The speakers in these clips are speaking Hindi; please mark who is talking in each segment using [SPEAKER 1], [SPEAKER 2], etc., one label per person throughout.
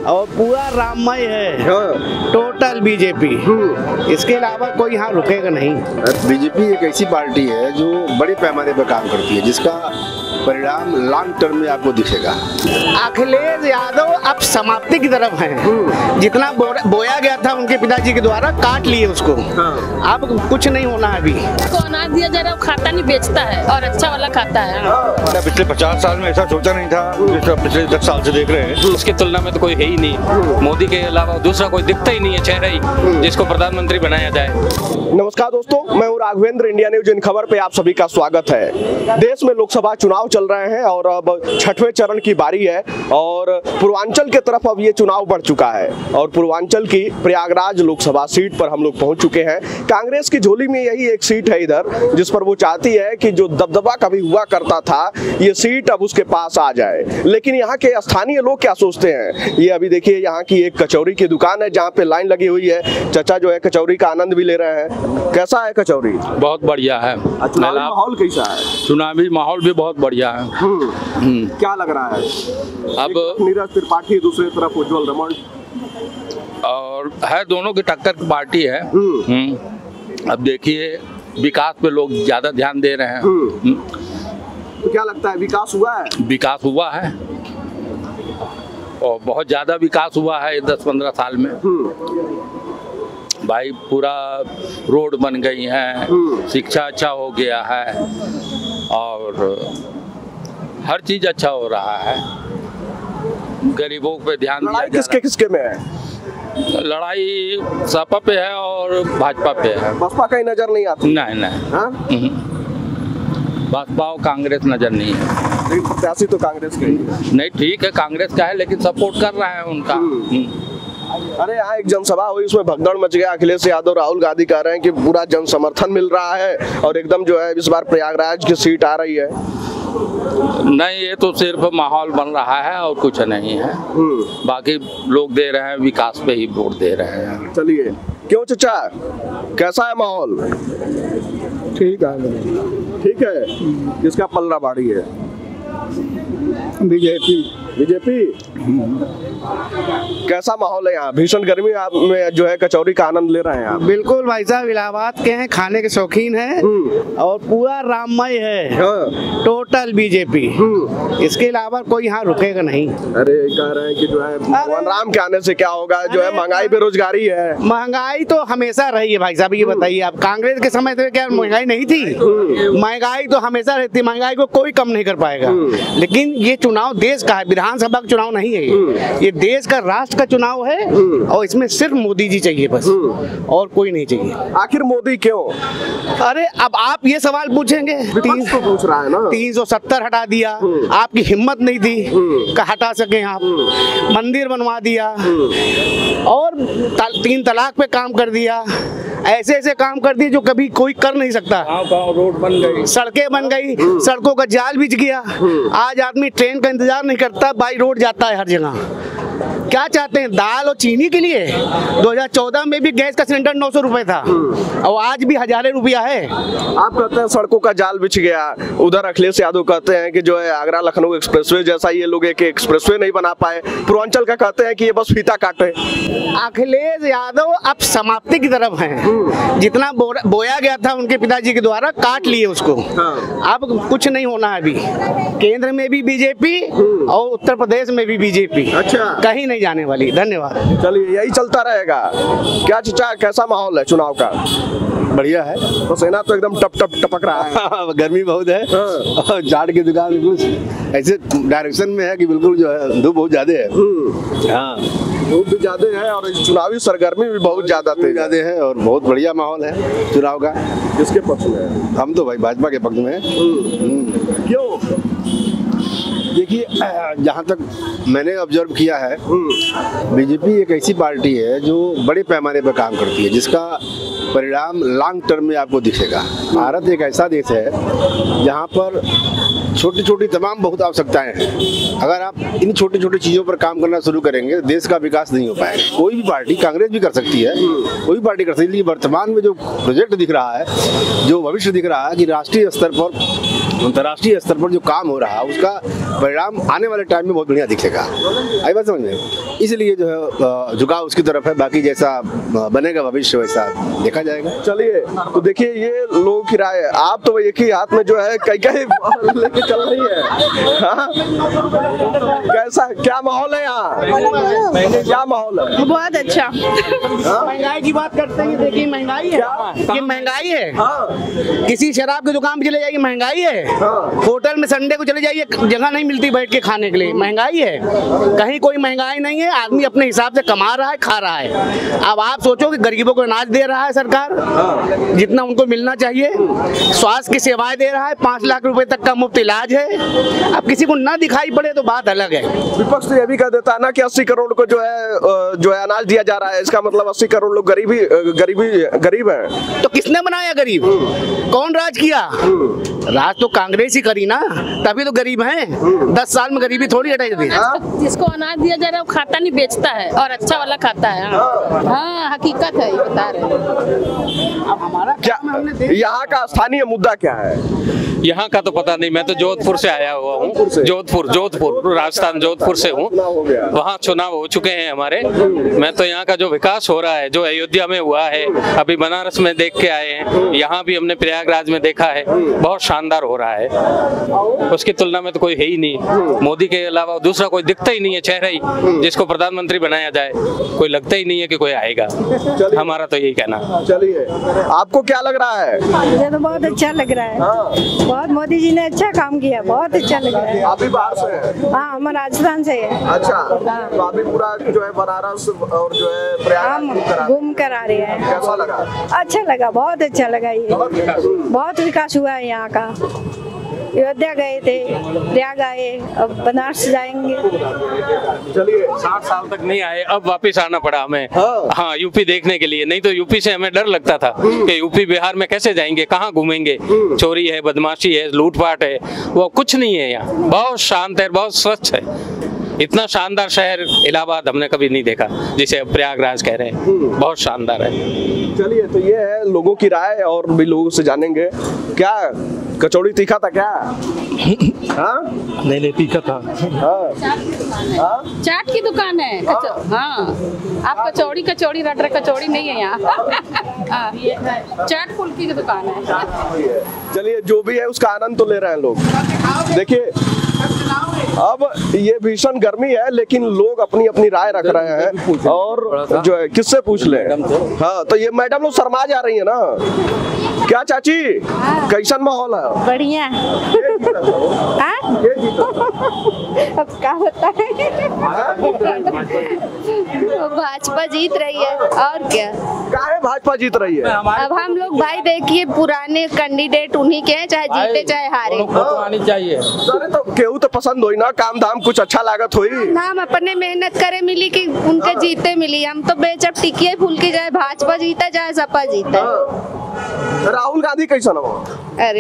[SPEAKER 1] और पूरा राममय है। टोटल बीजेपी, इसके अलावा कोई यहाँ रुकेगा नहीं।
[SPEAKER 2] बीजेपी एक ऐसी पार्टी है जो बड़े पैमाने पर काम करती है, जिसका परिणाम लॉन्ग टर्म में आपको दिखेगा।
[SPEAKER 1] अखिलेश यादव अब समाप्ति की तरफ हैं। जितना बोया गया था उनके पिताजी के द्वारा, काट लिए उसको। अब कुछ नहीं होना है। अभी
[SPEAKER 3] को अनाज दिया जा रहा है, खाता नहीं बेचता है और अच्छा वाला खाता है।
[SPEAKER 4] पिछले 50 साल में ऐसा सोचा नहीं था, पिछले 10 साल से देख रहे हैं।
[SPEAKER 5] उसकी तुलना में तो कोई है ही नहीं। मोदी के अलावा दूसरा कोई दिखता ही नहीं है चेहरा ही जिसको प्रधानमंत्री बनाया जाए।
[SPEAKER 6] नमस्कार दोस्तों, मैं हूं राघवेंद्र। इंडिया न्यूज इन खबर पे आप सभी का स्वागत है। देश में लोकसभा चुनाव चल रहे हैं और अब 6वें चरण की बारी है और पूर्वांचल के तरफ अब ये चुनाव बढ़ चुका है और पूर्वांचल की प्रयागराज लोकसभा सीट पर हम लोग पहुंच चुके हैं। कांग्रेस की झोली में यही एक सीट है इधर, जिस पर वो चाहती है कि जो दबदबा कभी हुआ करता था, ये सीट अब उसके पास आ जाए। लेकिन यहाँ के स्थानीय लोग क्या सोचते हैं, ये अभी देखिए। यहाँ की एक कचौरी की दुकान है जहाँ पे लाइन लगी हुई है। चाचा जो है कचौरी का आनंद भी ले रहे हैं। कैसा है कचौरी?
[SPEAKER 5] बहुत बढ़िया है।
[SPEAKER 6] चुनावी माहौल कैसा है?
[SPEAKER 5] चुनावी माहौल भी बहुत बढ़िया है।
[SPEAKER 6] क्या लग रहा है?
[SPEAKER 5] अब
[SPEAKER 6] नीरज त्रिपाठी, दूसरी तरफ उज्जवल रमन,
[SPEAKER 5] और है दोनों की टक्कर की पार्टी है। अब देखिए विकास पे लोग ज्यादा ध्यान दे रहे हैं।
[SPEAKER 6] तो क्या लगता है, विकास हुआ है?
[SPEAKER 5] विकास हुआ है और बहुत ज्यादा विकास हुआ है 10-15 साल में। भाई पूरा रोड बन गई है, शिक्षा अच्छा हो गया है और हर चीज अच्छा हो रहा है। गरीबों पे ध्यान दिया जा रहा है।
[SPEAKER 6] किसके में है
[SPEAKER 5] लड़ाई? सपा पे है और भाजपा पे है।
[SPEAKER 6] बसपा कहीं नजर नहीं आती?
[SPEAKER 5] नहीं। बसपा और कांग्रेस नजर नहीं है।
[SPEAKER 6] प्रत्याशी तो कांग्रेस का ही है।
[SPEAKER 5] नहीं, ठीक है कांग्रेस का है लेकिन सपोर्ट कर रहा है उनका।
[SPEAKER 6] अरे यहाँ एक जनसभा हुई, उसमें भगदड़ मच गया। अखिलेश यादव, राहुल गांधी कह रहे हैं कि पूरा जन समर्थन मिल रहा है और एकदम जो है इस बार प्रयागराज की सीट आ रही है।
[SPEAKER 5] नहीं, ये तो सिर्फ माहौल बन रहा है और कुछ नहीं है। बाकी लोग दे रहे हैं विकास पे ही वोट दे रहे हैं।
[SPEAKER 6] चलिए, क्यों चाचा, कैसा है माहौल?
[SPEAKER 7] ठीक है।
[SPEAKER 6] ठीक है। किसका पलड़ा भारी है? बीजेपी। कैसा माहौल है यहाँ? भीषण गर्मी में जो है कचौरी का आनंद ले रहे हैं आप?
[SPEAKER 1] बिल्कुल भाई साहब, इलाहाबाद के हैं, खाने के शौकीन हैं और पूरा राममय है। टोटल बीजेपी, इसके अलावा कोई यहाँ रुकेगा नहीं।
[SPEAKER 6] अरे कह रहे हैं कि जो है भगवान राम के आने से क्या होगा, जो है महंगाई बेरोजगारी है।
[SPEAKER 1] महंगाई तो हमेशा रही है भाई साहब। ये बताइए आप, कांग्रेस के समय में क्या महंगाई नहीं थी? महंगाई तो हमेशा रहती। महंगाई को कोई कम नहीं कर पाएगा। लेकिन ये चुनाव देश का है, विधानसभा का चुनाव नहीं है। ये देश का, राष्ट्र का चुनाव है और इसमें सिर्फ मोदी जी चाहिए बस, और कोई नहीं चाहिए।
[SPEAKER 6] आखिर मोदी क्यों?
[SPEAKER 1] अरे अब आप ये सवाल पूछेंगे।
[SPEAKER 6] तो पूछ रहा है ना।
[SPEAKER 1] 370 हटा दिया, आपकी हिम्मत नहीं थी कि हटा सके आप। मंदिर बनवा दिया और 3 तलाक पे काम कर दिया। ऐसे ऐसे काम कर दिए जो कभी कोई कर नहीं सकता।
[SPEAKER 5] रोड बन गई,
[SPEAKER 1] सड़कें बन गई, सड़कों का जाल बिछ गया। आज आदमी ट्रेन का इंतजार नहीं करता, बाई रोड जाता है हर जगह। क्या चाहते हैं? दाल और चीनी के लिए 2014 में भी गैस का सिलेंडर 900 रुपए था और आज भी 1000 रुपया है।
[SPEAKER 6] आप कहते हैं सड़कों का जाल बिछ गया, उधर अखिलेश यादव कहते हैं कि जो है आगरा लखनऊ एक्सप्रेसवे जैसा ये लोग एक एक्सप्रेसवे नहीं बना पाए। पूर्वांचल का कहते हैं कि ये बस फीता काटे।
[SPEAKER 1] अखिलेश यादव अब समाप्ति की तरफ हैं। जितना बोया गया था उनके पिताजी के द्वारा, काट लिए उसको। अब कुछ नहीं होना है। अभी केंद्र में भी बीजेपी और उत्तर प्रदेश में भी बीजेपी।
[SPEAKER 6] अच्छा,
[SPEAKER 1] कहीं नहीं जाने वाली। धन्यवाद।
[SPEAKER 6] चलिए, यही चलता रहेगा। क्या चाचा, कैसा माहौल है चुनाव का?
[SPEAKER 2] बढ़िया है।
[SPEAKER 6] पसीना तो एकदम टप टप टपक रहा है।
[SPEAKER 2] गर्मी बहुत है और जाड़ की दुकान बिल्कुल ऐसे डायरेक्शन में है कि बिल्कुल जो है धूप बहुत ज्यादा है।
[SPEAKER 6] धूप भी ज्यादा है और चुनावी सरगर्मी भी बहुत ज्यादा
[SPEAKER 2] है और बहुत बढ़िया माहौल है चुनाव का।
[SPEAKER 6] किसके पक्ष में है?
[SPEAKER 2] हम तो भाई भाजपा के पक्ष में हैं।
[SPEAKER 6] क्यों?
[SPEAKER 2] देखिए, जहाँ तक मैंने ऑब्जर्व किया है, बीजेपी एक ऐसी पार्टी है जो बड़े पैमाने पर काम करती है, जिसका परिणाम लॉन्ग टर्म में आपको दिखेगा। भारत एक ऐसा देश है जहाँ पर छोटी छोटी तमाम बहुत आवश्यकताएं हैं। अगर आप इन छोटी छोटी चीज़ों पर काम करना शुरू करेंगे, देश का विकास नहीं हो पाएगा। कोई भी पार्टी, कांग्रेस भी कर सकती है, कोई भी पार्टी कर सकती है, लेकिन वर्तमान में जो प्रोजेक्ट दिख रहा है, जो भविष्य दिख रहा है कि राष्ट्रीय स्तर पर अंतर्राष्ट्रीय स्तर पर जो काम हो रहा है उसका परिणाम आने वाले टाइम में बहुत बढ़िया दिखेगा। आई बात समझ में? इसलिए जो है झुकाव उसकी तरफ है, बाकी जैसा बनेगा भविष्य वैसा देखा जाएगा।
[SPEAKER 6] चलिए, तो देखिए ये लोगों की राय है। आप तो एक ही हाथ में जो है कई लेके चल रही है। हाँ? कैसा क्या माहौल है यहाँ? क्या माहौल है?
[SPEAKER 3] बहुत अच्छा।
[SPEAKER 1] महंगाई की बात करते हैं, देखिए महंगाई है, ये महंगाई है। किसी शराब की दुकान पे चले जाइए, महंगाई है। होटल में संडे को चले जाइए, जगह नहीं मिलती बैठ के खाने के लिए, महंगाई है। कहीं कोई महंगाई नहीं है, आदमी अपने हिसाब से कमा रहा है, खा रहा है। अब आप सोचो कि गरीबों को अनाज दे रहा है सरकार जितना उनको मिलना चाहिए, स्वास्थ्य की सेवाएं दे रहा है, 5 लाख रुपए तक का मुफ्त इलाज है। अब किसी को ना दिखाई पड़े तो बात अलग है।
[SPEAKER 6] विपक्ष तो ये भी कह देता है ना कि 80 करोड़ को जो है अनाज दिया जा रहा है, इसका मतलब 80 करोड़ लोग गरीब है।
[SPEAKER 1] तो किसने बनाया गरीब? कौन राज किया? राज तो कांग्रेस ही करी ना, तभी तो गरीब हैं। 10 साल में गरीबी थोड़ी हटाई जाती है।
[SPEAKER 3] जिसको अनाज दिया जा रहा है वो खाता नहीं, बेचता है और अच्छा वाला खाता है। हाँ, हकीकत है, ये बता रहे हैं।
[SPEAKER 1] अब हमारा
[SPEAKER 6] क्या यहाँ का स्थानीय मुद्दा क्या है?
[SPEAKER 8] यहाँ का तो पता नहीं, मैं तो जोधपुर से आया हुआ हूँ। जोधपुर राजस्थान, जोधपुर से हूँ। वहाँ चुनाव हो चुके हैं हमारे। मैं तो यहाँ का जो विकास हो रहा है, जो अयोध्या में हुआ है, अभी बनारस में देख के आए हैं, यहाँ भी हमने प्रयागराज में देखा है, बहुत शानदार हो रहा है। उसकी तुलना में तो कोई है ही नहीं। मोदी के अलावा दूसरा कोई दिखता ही नहीं है चेहरा ही, जिसको प्रधानमंत्री बनाया जाए कोई लगता ही नहीं है कि कोई आएगा। हमारा तो यही कहना।
[SPEAKER 6] चलिए, आपको क्या लग रहा है?
[SPEAKER 9] मुझे तो बहुत अच्छा लग रहा है। बहुत मोदी जी ने अच्छा काम किया, बहुत अच्छा लग रहा है।
[SPEAKER 6] आप भी बाहर से हैं?
[SPEAKER 9] हाँ, हम राजस्थान से है।
[SPEAKER 6] अच्छा, तो अभी पूरा जो है बनारस और जो है प्रयागराज
[SPEAKER 9] घूम कर आ रहे हैं।
[SPEAKER 6] कैसा लगा?
[SPEAKER 9] अच्छा लगा, बहुत अच्छा लगा। ये बहुत विकास हुआ है यहाँ का। अयोध्या गए थे, प्रयाग आए, अब बनारस जाएंगे।
[SPEAKER 6] चलिए,
[SPEAKER 8] 60 साल तक नहीं आए, अब वापस आना पड़ा हमें। हाँ, यूपी देखने के लिए। नहीं तो यूपी से हमें डर लगता था कि यूपी बिहार में कैसे जाएंगे, कहाँ घूमेंगे। चोरी है, बदमाशी है, लूटपाट है, वो कुछ नहीं है यहाँ। बहुत शांत है, बहुत स्वच्छ है। इतना शानदार शहर इलाहाबाद हमने कभी नहीं देखा, जिसे अब प्रयागराज कह रहे हैं। बहुत शानदार है।
[SPEAKER 6] चलिए, तो ये है लोगों की राय, और भी लोगों से जानेंगे। क्या कचौड़ी तीखा था क्या? हाँ?
[SPEAKER 7] नहीं तीखा था।
[SPEAKER 3] चाट की दुकान है। हाँ, आप कचौड़ी रट रहे, कचौड़ी नहीं है यहाँ। चाट फुल्की की दुकान है।
[SPEAKER 6] चलिए, जो भी है उसका आनंद तो ले रहे हैं लोग। देखिए, अब ये भीषण गर्मी है, लेकिन लोग अपनी अपनी राय रख रहे हैं। और जो है किससे पूछ ले? हाँ, तो ये मैडम लोग शर्मा जा रही है ना। क्या चाची, कैसन माहौल है?
[SPEAKER 9] बढ़िया। अब क्या होता है?
[SPEAKER 10] भाजपा जीत रही है, और क्या?
[SPEAKER 6] काहे भाजपा जीत रही है?
[SPEAKER 10] अब हम लोग भाई देखिए, पुराने कैंडिडेट उन्हीं के हैं, चाहे जीते चाहे हारे।
[SPEAKER 8] आनी चाहिए।
[SPEAKER 6] अरे तो केहू तो पसंद होई ना, काम धाम कुछ अच्छा लागत हुई।
[SPEAKER 10] हम अपने मेहनत करे मिली कि उनके जीते मिली। हम तो बेचब टिकिए फूल की, जाए भाजपा जीता चाहे सपा जीता।
[SPEAKER 6] राहुल गांधी कैसन हो?
[SPEAKER 10] अरे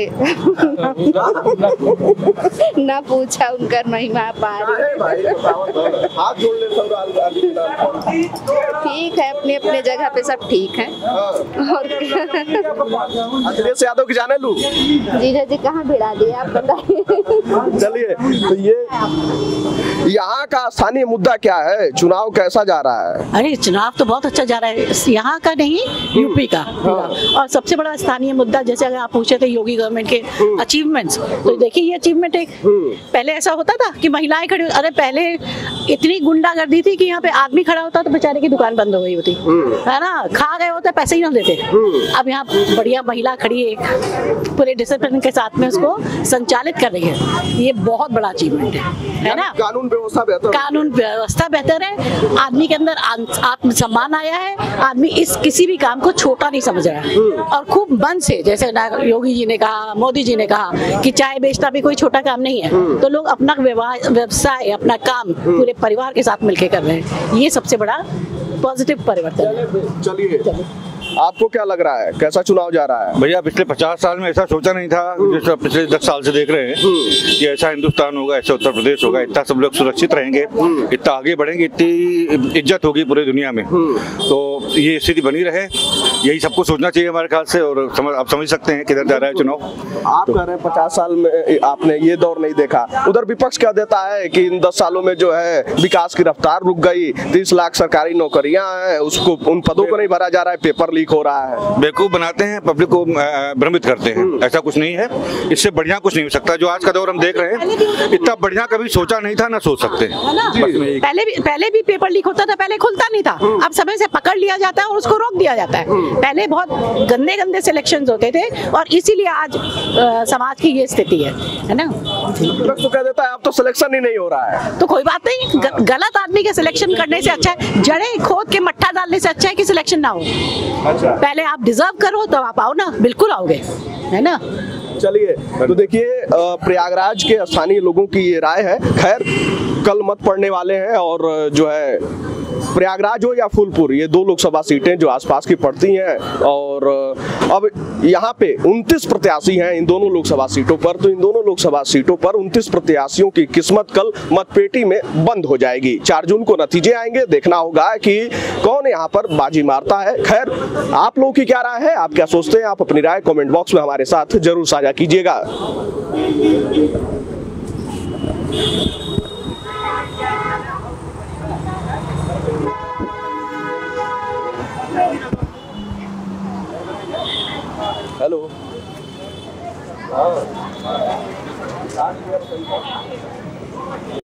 [SPEAKER 10] ना पूछा उनकर महिमा पार।
[SPEAKER 6] हाथ जोड़ ले सब राहुल गांधी।
[SPEAKER 10] ठीक है, अपने अपने जगह पे सब ठीक है। और
[SPEAKER 6] अखिलेश यादव की जाने लू?
[SPEAKER 10] जीजा जी कहाँ भिड़ा दिए आप बताइए।
[SPEAKER 6] चलिए, तो ये यहाँ का स्थानीय मुद्दा क्या है? चुनाव कैसा जा रहा है?
[SPEAKER 11] अरे चुनाव तो बहुत अच्छा जा रहा है, यहाँ का नहीं, यूपी का पूरा। और सबसे बड़ा स्थानीय मुद्दा, जैसे अगर आप पूछे थे योगी गवर्नमेंट के अचीवमेंट्स, तो देखिए ये अचीवमेंट एक पहले ऐसा होता था कि महिलाएं खड़ी, अरे पहले इतनी गुंडागर्दी थी कि यहाँ पे आदमी खड़ा होता तो बेचारे की दुकान बंद हो गई होती है ना, खा गए होते पैसे ही ना देते। अब यहाँ बढ़िया महिला खड़ी है, पूरे डिसिप्लिन के साथ में उसको संचालित कर रही है। ये बहुत बड़ा अचीवमेंट है ना।
[SPEAKER 6] कानून व्यवस्था बेहतर,
[SPEAKER 11] कानून व्यवस्था बेहतर है, आदमी के अंदर आत्मसम्मान आया है, आदमी इस किसी भी काम को छोटा नहीं समझ रहा है। और खूब मन से, जैसे योगी जी ने कहा, मोदी जी ने कहा कि चाय बेचना भी कोई छोटा काम नहीं है, तो लोग अपना व्यवसाय, अपना काम पूरे परिवार के साथ मिलकर कर रहे हैं। ये सबसे बड़ा पॉजिटिव परिवर्तन है।
[SPEAKER 6] चलिए, आपको क्या लग रहा है, कैसा चुनाव जा रहा है?
[SPEAKER 4] भैया पिछले 50 साल में ऐसा सोचा नहीं था, जैसे पिछले 10 साल से देख रहे हैं कि ऐसा हिंदुस्तान होगा, ऐसा उत्तर प्रदेश होगा, इतना सब लोग सुरक्षित रहेंगे, इतना आगे बढ़ेंगे, इतनी इज्जत होगी पूरी दुनिया में। तो ये स्थिति बनी रहे यही सबको सोचना चाहिए हमारे ख्याल से। और आप समझ सकते हैं किधर जा रहा है चुनाव।
[SPEAKER 6] आप कह रहे हैं 50 साल में आपने ये दौर नहीं देखा, उधर विपक्ष क्या देता है कि इन 10 सालों में जो है विकास की रफ्तार रुक गई, 30 लाख सरकारी नौकरियां हैं, उसको उन पदों को नहीं भरा जा रहा है, पेपर लीक हो रहा है।
[SPEAKER 4] बेवकूफ बनाते हैं, पब्लिक को भ्रमित करते हैं। ऐसा कुछ नहीं है, इससे बढ़िया कुछ नहीं हो सकता। जो आज का दौर हम देख रहे हैं, इतना बढ़िया कभी सोचा नहीं था, ना सोच सकते।
[SPEAKER 11] पहले भी पेपर लीक होता था, पहले खुलता नहीं था, अब समय से पकड़ लिया जाता है और उसको रोक दिया जाता है। पहले बहुत गंदे गंदे सिलेक्शंस होते थे और इसीलिए आज समाज की ये स्थिति है ना।
[SPEAKER 6] तो कह देता है अब तो सिलेक्शन ही नहीं हो रहा है,
[SPEAKER 11] तो कोई बात नहीं, गलत आदमी के सिलेक्शन करने से अच्छा है, जड़ें खोद के मट्ठा डालने से अच्छा है कि सिलेक्शन ना हो।
[SPEAKER 6] अच्छा,
[SPEAKER 11] पहले आप डिजर्व करो तो आप आओ ना, बिल्कुल आओगे, है ना।
[SPEAKER 6] चलिए, तो देखिए प्रयागराज के स्थानीय लोगों की ये राय है। खैर, कल मत पड़ने वाले हैं और जो है प्रयागराज हो या फूलपुर, ये 2 लोकसभा सीटें जो आसपास की पड़ती हैं और अब यहाँ पे 29 प्रत्याशी हैं इन दोनों लोकसभा सीटों पर। तो इन दोनों लोकसभा सीटों पर 29 प्रत्याशियों की किस्मत कल मतपेटी में बंद हो जाएगी। 4 जून को नतीजे आएंगे, देखना होगा कि कौन यहाँ पर बाजी मारता है। खैर, आप लोगों की क्या राय है, आप क्या सोचते हैं, आप अपनी राय कमेंट बॉक्स में हमारे साथ जरूर साझा कीजिएगा। हेलो।